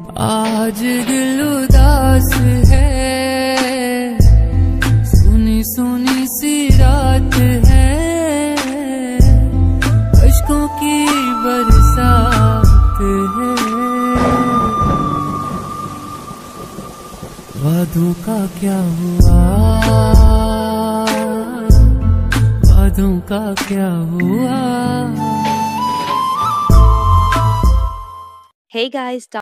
आज दिल उदास है, सुनी सुनी सी रात है, अश्कों की बरसात है। वादों का क्या हुआ, वादों का क्या हुआ। Hey guys,